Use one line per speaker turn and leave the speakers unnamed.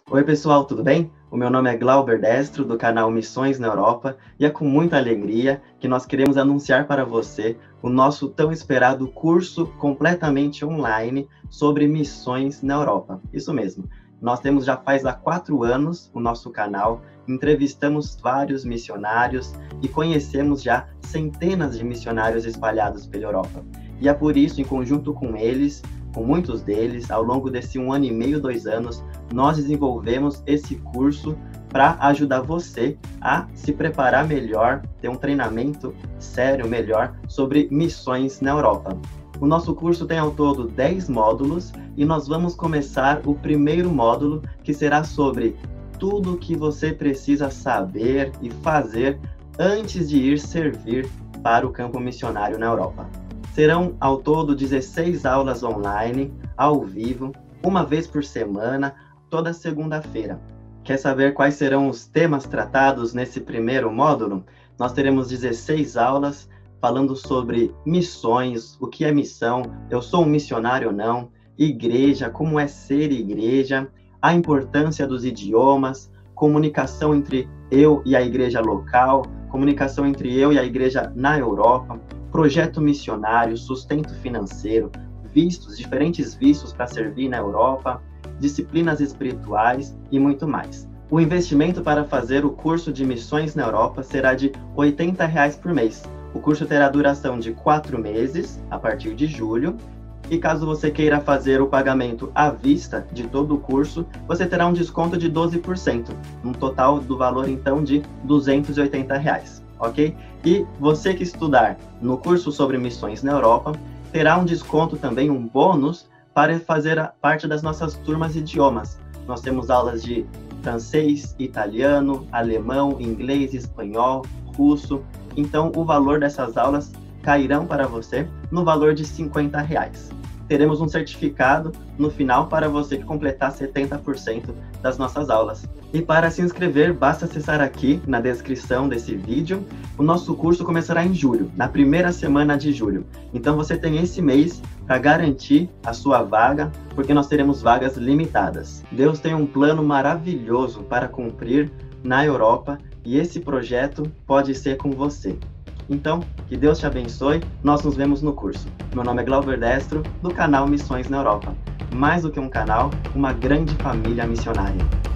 Oi pessoal, tudo bem? O meu nome é Glauber Destro, do canal Missões na Europa, e é com muita alegria que nós queremos anunciar para você o nosso tão esperado curso completamente online sobre missões na Europa. Isso mesmo, nós temos já faz há 4 anos o nosso canal, entrevistamos vários missionários e conhecemos já centenas de missionários espalhados pela Europa. E é por isso, em conjunto com eles, com muitos deles, ao longo desse 1 ano e meio, 2 anos, nós desenvolvemos esse curso para ajudar você a se preparar melhor, ter um treinamento sério melhor sobre missões na Europa. O nosso curso tem ao todo 10 módulos e nós vamos começar o primeiro módulo, que será sobre tudo o que você precisa saber e fazer antes de ir servir para o campo missionário na Europa. Serão ao todo 16 aulas online, ao vivo, uma vez por semana, toda segunda-feira. Quer saber quais serão os temas tratados nesse primeiro módulo? Nós teremos 16 aulas falando sobre missões, o que é missão, eu sou um missionário ou não, igreja, como é ser igreja, a importância dos idiomas, comunicação entre eu e a igreja local, comunicação entre eu e a igreja na Europa, projeto missionário, sustento financeiro, vistos, diferentes vistos para servir na Europa, disciplinas espirituais e muito mais. O investimento para fazer o curso de missões na Europa será de R$ 80 por mês. O curso terá duração de 4 meses, a partir de julho, e caso você queira fazer o pagamento à vista de todo o curso, você terá um desconto de 12%, um total do valor então de R$ 280, ok? E você que estudar no curso sobre missões na Europa, terá um desconto também, um bônus, para fazer parte das nossas turmas de idiomas. Nós temos aulas de francês, italiano, alemão, inglês, espanhol, russo. Então, o valor dessas aulas cairão para você no valor de R$ 50. Teremos um certificado no final para você que completar 70% das nossas aulas. E para se inscrever, basta acessar aqui na descrição desse vídeo. O nosso curso começará em julho, na primeira semana de julho. Então você tem esse mês para garantir a sua vaga, porque nós teremos vagas limitadas. Deus tem um plano maravilhoso para cumprir na Europa e esse projeto pode ser com você. Então, que Deus te abençoe, nós nos vemos no curso. Meu nome é Glauber Destro, do canal Missões na Europa. Mais do que um canal, uma grande família missionária.